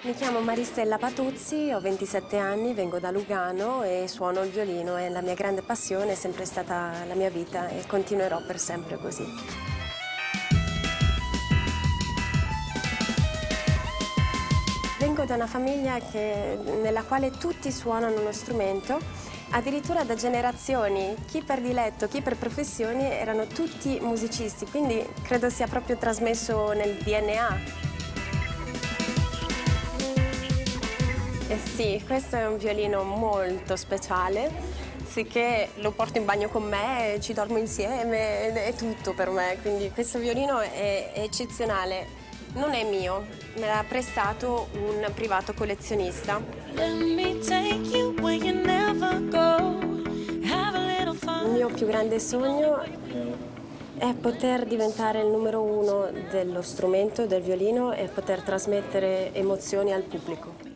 Mi chiamo Maristella Patuzzi, ho 27 anni, vengo da Lugano e suono il violino. È la mia grande passione, è sempre stata la mia vita e continuerò per sempre così. Vengo da una famiglia nella quale tutti suonano uno strumento, addirittura da generazioni, chi per diletto, chi per professione, erano tutti musicisti, quindi credo sia proprio trasmesso nel DNA. Eh sì, questo è un violino molto speciale, sicché lo porto in bagno con me, ci dormo insieme, è tutto per me, quindi questo violino è eccezionale. Non è mio, me l'ha prestato un privato collezionista. Il mio più grande sogno è poter diventare il numero uno dello strumento, del violino, e poter trasmettere emozioni al pubblico.